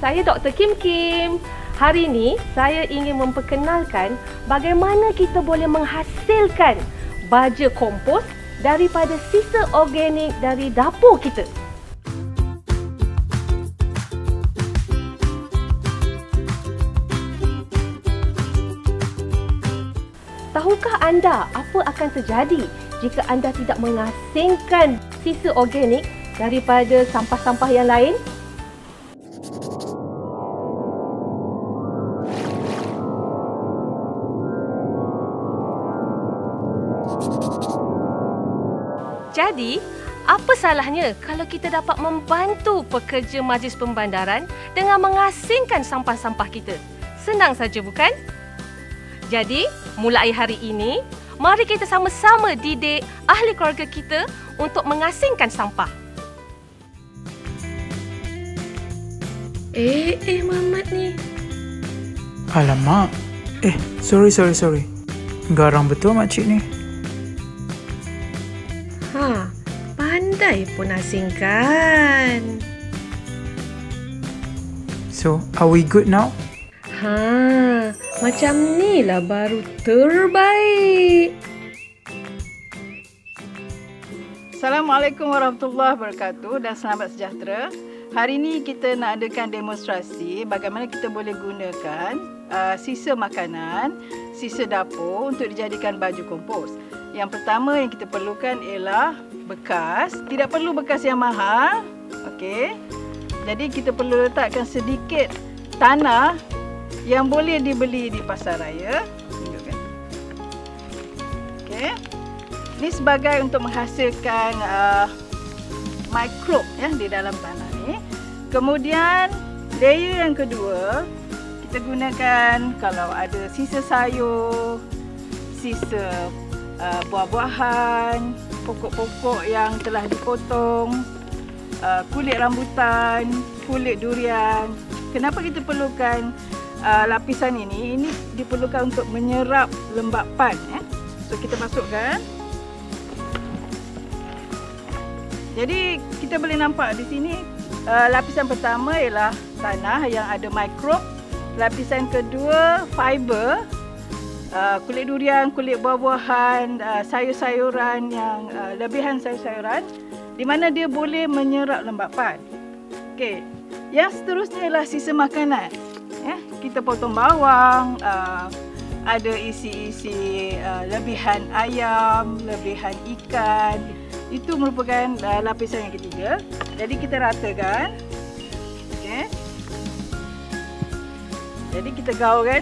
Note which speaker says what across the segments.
Speaker 1: saya Dr. Kim Kim. Hari ini saya ingin memperkenalkan bagaimana kita boleh menghasilkan baja kompos daripada sisa organik dari dapur kita. Tahukah anda apa akan terjadi jika anda tidak mengasingkan sisa organik daripada sampah-sampah yang lain? Jadi, apa salahnya kalau kita dapat membantu pekerja majlis pembandaran dengan mengasingkan sampah-sampah kita? Senang saja, bukan? Jadi, mulai hari ini, mari kita sama-sama didik ahli keluarga kita untuk mengasingkan sampah. Mamat ni.
Speaker 2: Alamak. Sorry. Garang betul makcik ni.
Speaker 1: Pandai pun asingkan.
Speaker 2: So, are we good now?
Speaker 1: Macam ni lah baru terbaik.
Speaker 3: Assalamualaikum warahmatullahi wabarakatuh dan selamat sejahtera. Hari ini kita nak adakan demonstrasi bagaimana kita boleh gunakan sisa makanan, sisa dapur untuk dijadikan baju kompos. Yang pertama yang kita perlukan ialah bekas. Tidak perlu bekas yang mahal. Okey. Jadi kita perlu letakkan sedikit tanah yang boleh dibeli di pasar raya. Tunjukkan. Okey. Ini sebagai untuk menghasilkan mikrob di dalam tanah ni. Kemudian layer yang kedua, kita gunakan kalau ada sisa sayur, sisa buah-buahan, pokok-pokok yang telah dipotong, kulit rambutan, kulit durian. Kenapa kita perlukan lapisan ini? Ini diperlukan untuk menyerap lembapan. So kita masukkan. Jadi kita boleh nampak di sini lapisan pertama ialah tanah yang ada mikrob. Lapisan kedua fiber. Kulit durian, kulit buah-buahan, sayur-sayuran yang lebihan sayur-sayuran di mana dia boleh menyerap lembapan. Okey. Yang seterusnya ialah sisa makanan. Kita potong bawang, ada isi-isi lebihan ayam, lebihan ikan. Itu merupakan lapisan yang ketiga. Jadi kita ratakan. Okey. Jadi kita gaulkan.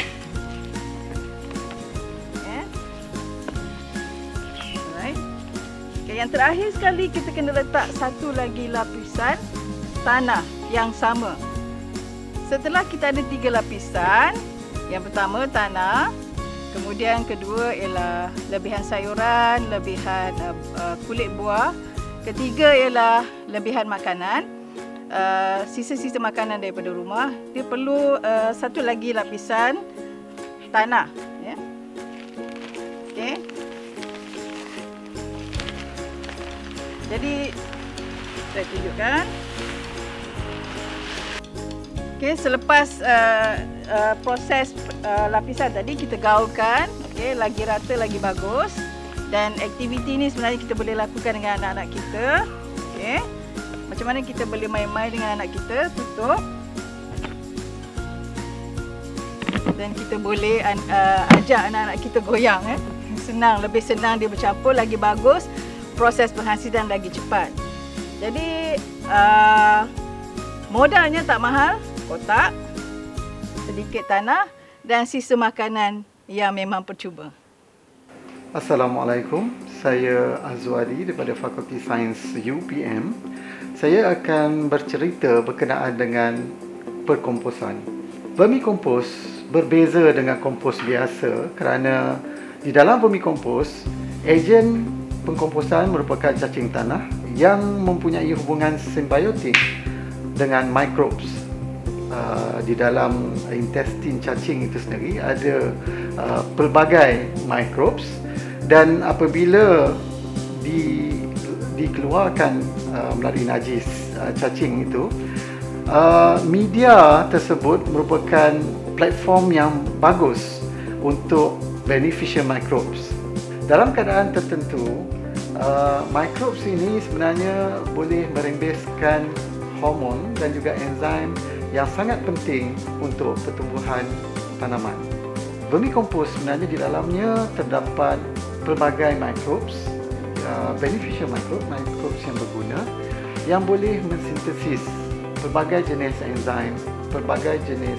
Speaker 3: Yang terakhir sekali kita kena letak satu lagi lapisan tanah yang sama. Setelah kita ada 3 lapisan, yang pertama tanah, kemudian kedua ialah lebihan sayuran, lebihan kulit buah, ketiga ialah lebihan makanan, sisa-sisa makanan daripada rumah. Dia perlu satu lagi lapisan tanah. Okey. Jadi saya tunjukkan. Okey, selepas proses lapisan tadi kita gaulkan, okey, lagi rata lagi bagus. Dan aktiviti ini sebenarnya kita boleh lakukan dengan anak-anak kita. Okey. Macam mana kita boleh main-main dengan anak kita, tutup. Dan kita boleh ajak anak-anak kita goyang. Senang, lebih senang dia bercampur, lagi bagus. Proses penghasilan lagi cepat. Jadi modalnya tak mahal, kotak, sedikit tanah dan sisa makanan yang memang percuma.
Speaker 4: Assalamualaikum, saya Azwadi daripada Fakulti Sains UPM. Saya akan bercerita berkenaan dengan perkomposan. Vermikompos berbeza dengan kompos biasa kerana di dalam vermikompos, ejen pengkomposan merupakan cacing tanah yang mempunyai hubungan simbiotik dengan microbes. Di dalam intestin cacing itu sendiri ada pelbagai microbes, dan apabila dikeluarkan melalui najis cacing itu, Media tersebut merupakan platform yang bagus untuk beneficial microbes. Dalam keadaan tertentu, microbes ini sebenarnya boleh merembeskan hormon dan juga enzim yang sangat penting untuk pertumbuhan tanaman. Vermicompost sebenarnya di dalamnya terdapat pelbagai microbes, beneficial microbes yang berguna, yang boleh mensintesis pelbagai jenis enzim, pelbagai jenis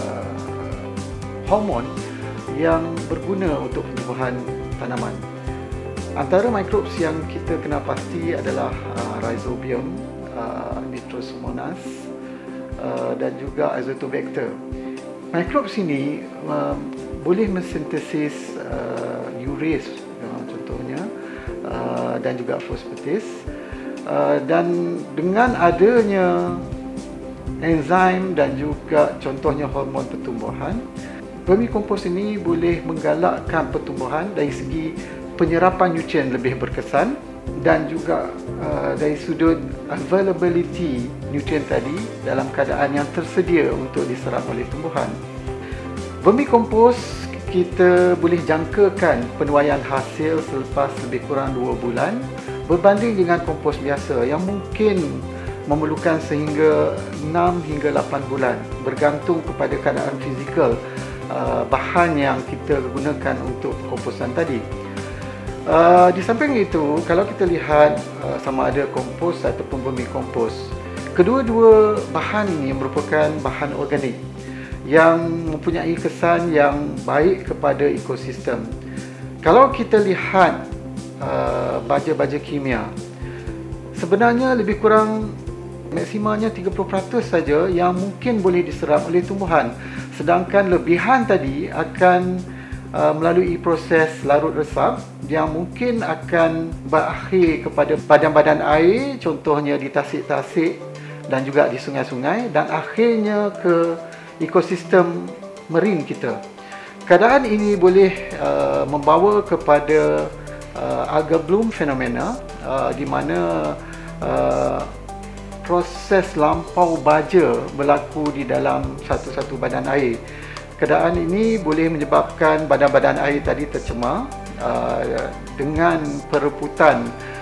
Speaker 4: hormon yang berguna untuk pertumbuhan tanaman. Antara microbes yang kita kena pasti adalah Rhizobium, Nitrosomonas dan juga Azotobacter. Microbes ini boleh mensintesis urease contohnya, dan juga fosfatis, dan dengan adanya enzim dan juga contohnya hormon pertumbuhan, vermicompost ini boleh menggalakkan pertumbuhan dari segi penyerapan nutrien lebih berkesan dan juga dari sudut availability nutrien tadi dalam keadaan yang tersedia untuk diserap oleh tumbuhan. Vermicompost kita boleh jangkakan penuaian hasil selepas lebih kurang 2 bulan berbanding dengan kompos biasa yang mungkin memerlukan sehingga 6 hingga 8 bulan bergantung kepada keadaan fizikal bahan yang kita gunakan untuk komposan tadi. Di samping itu, kalau kita lihat sama ada kompos ataupun vermicompost, kedua-dua bahan ini merupakan bahan organik yang mempunyai kesan yang baik kepada ekosistem. Kalau kita lihat baja-baja kimia, sebenarnya lebih kurang maksimanya 30% saja yang mungkin boleh diserap oleh tumbuhan, sedangkan lebihan tadi akan melalui proses larut resap yang mungkin akan berakhir kepada badan-badan air, contohnya di tasik-tasik dan juga di sungai-sungai, dan akhirnya ke ekosistem marine kita. Keadaan ini boleh membawa kepada alga bloom fenomena, di mana proses lampau baja berlaku di dalam satu-satu badan air. Keadaan ini boleh menyebabkan badan-badan air tadi tercemar dengan perebutan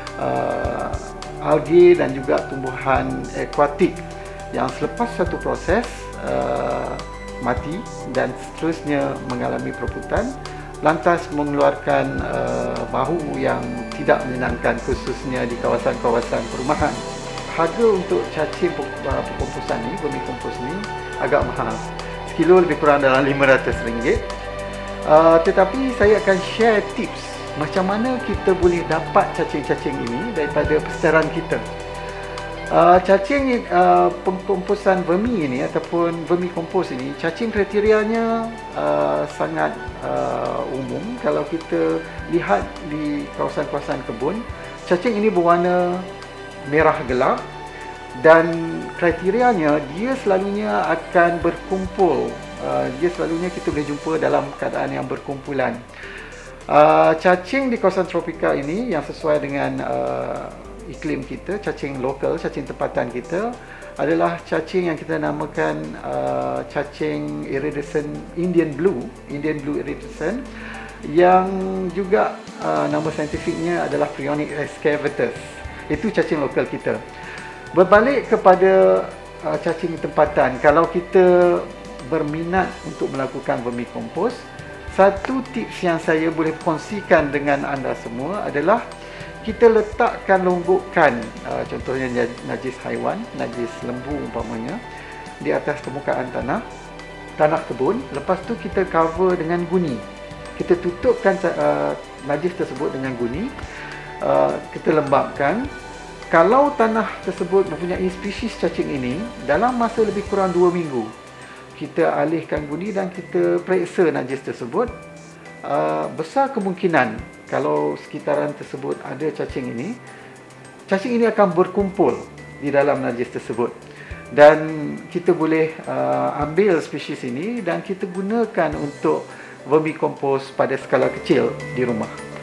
Speaker 4: algae dan juga tumbuhan akuatik yang selepas satu proses mati dan seterusnya mengalami perebutan, lantas mengeluarkan bau yang tidak menyenangkan, khususnya di kawasan-kawasan perumahan. Harga untuk cacing perkomposan ni, vermicompost ni agak mahal. Sekilo lebih kurang dalam RM500. Tetapi saya akan share tips macam mana kita boleh dapat cacing-cacing ini daripada persetaraan kita. Cacing pengkomposan vermi ini ataupun vermicompost ini, cacing kriterianya sangat umum. Kalau kita lihat di kawasan-kawasan kebun, cacing ini berwarna merah gelap dan kriterianya dia selalunya akan berkumpul. Dia selalunya kita boleh jumpa dalam keadaan yang berkumpulan. Cacing di kawasan tropika ini yang sesuai dengan iklim kita, cacing lokal, cacing tempatan kita adalah cacing yang kita namakan cacing iridescent Indian blue iridescent, yang juga nama saintifiknya adalah Prionic excavatus. Itu cacing lokal kita. Berbalik kepada cacing tempatan, kalau kita berminat untuk melakukan vermicompost, satu tips yang saya boleh kongsikan dengan anda semua adalah kita letakkan longgokan, contohnya najis haiwan, najis lembu umpamanya, di atas permukaan tanah kebun. Lepas tu kita cover dengan guni. Kita tutupkan najis tersebut dengan guni. Kita lembapkan. Kalau tanah tersebut mempunyai spesies cacing ini, dalam masa lebih kurang 2 minggu kita alihkan guni dan kita periksa najis tersebut. Besar kemungkinan kalau sekitaran tersebut ada cacing ini akan berkumpul di dalam najis tersebut, dan kita boleh ambil spesies ini dan kita gunakan untuk vermicompost pada skala kecil di rumah.